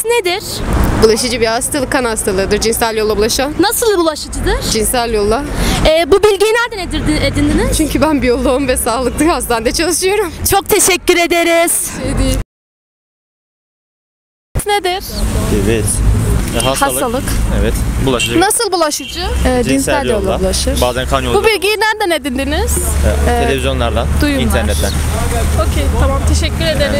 AIDS nedir? Bulaşıcı bir hastalık, kan hastalığıdır. Cinsel yolla bulaşan. Nasıl bulaşıcıdır? Cinsel yolla. Bu bilgiyi nereden edindiniz? Çünkü ben biyoloğum ve sağlıklı hastanede çalışıyorum. Çok teşekkür ederiz. Şey değil. Nedir? Evet. Hastalık. Evet. Bulaşıcı. Nasıl bulaşıcı? Cinsel yolla bulaşır. Bazen kan yolu. Bu bilgiyi nereden edindiniz? Televizyonlardan, duyumlar. internetten. Okey, tamam, teşekkür ederim.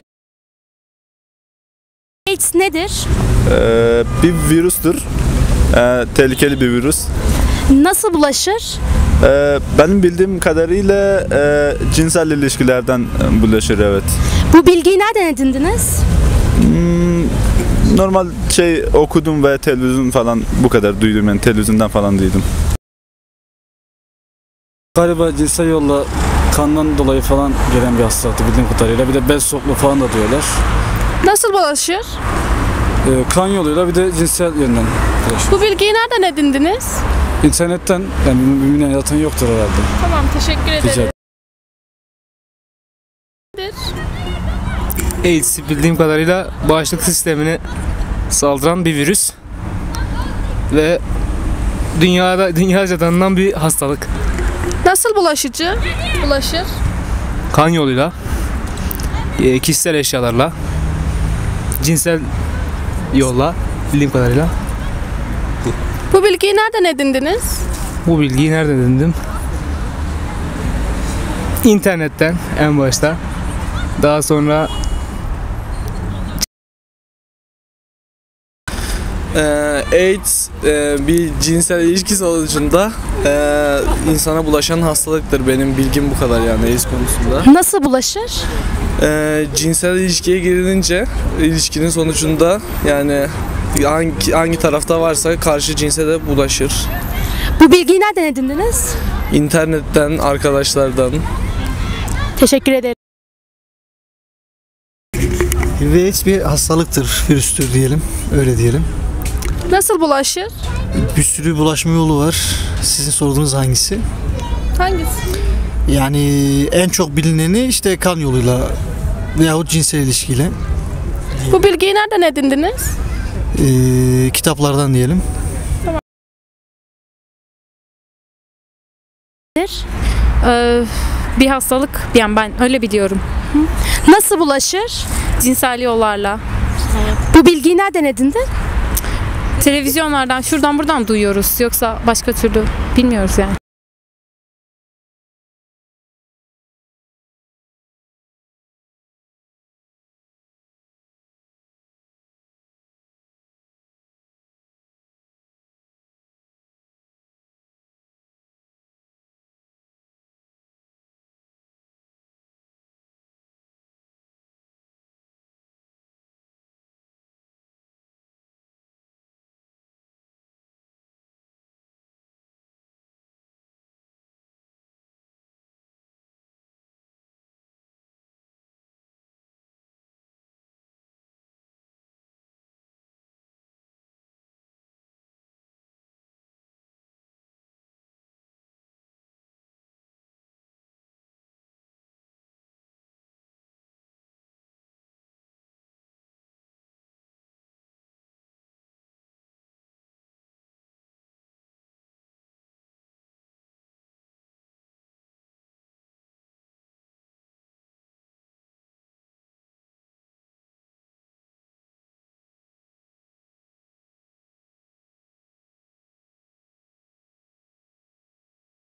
AIDS nedir? Bir virüstür. Tehlikeli bir virüs. Nasıl bulaşır? Benim bildiğim kadarıyla cinsel ilişkilerden bulaşır, evet. Bu bilgiyi nereden edindiniz? Normal okudum ve televizyon falan bu kadar duydum, yani televizyondan falan duydum. Galiba cinsel yolla kandan dolayı falan gelen bir hastalıktı bildiğim kadarıyla. Bir de bez sokma falan da diyorlar. Nasıl bulaşır? Kan yoluyla bir de cinsel yönden bulaşıyor. Bu bilgiyi nereden edindiniz? İnternetten, yani bilmeyen yatan yoktur herhalde. Tamam, teşekkür Rica ederim. ederim. AIDS bildiğim kadarıyla bağışıklık sistemini saldıran bir virüs ve dünyaca tanınan bir hastalık. Nasıl bulaşır? Kan yoluyla, kişisel eşyalarla, cinsel yolla bildiğim kadarıyla. Bu bilgiyi nereden edindiniz? Bu bilgiyi nereden edindim? İnternetten en başta. Daha sonra AIDS bir cinsel ilişki sonucunda insana bulaşan hastalıktır. Benim bilgim bu kadar yani AIDS konusunda. Nasıl bulaşır? Cinsel ilişkiye girilince ilişkinin sonucunda yani hangi tarafta varsa karşı cinse de bulaşır. Bu bilgiyi nereden edindiniz? İnternetten, arkadaşlardan. Teşekkür ederim. AIDS bir hastalıktır, virüstür diyelim, öyle diyelim. Nasıl bulaşır? Bir sürü bulaşma yolu var. Sizin sorduğunuz hangisi? Hangisi? Yani en çok bilineni işte kan yoluyla veyahut cinsel ilişkiyle. Bu bilgiyi nereden edindiniz? Kitaplardan diyelim. Bir hastalık, yani ben öyle biliyorum. Nasıl bulaşır? Cinsel yollarla. Bu bilgiyi nereden edindin? Televizyonlardan, şuradan buradan duyuyoruz. Yoksa başka türlü bilmiyoruz yani.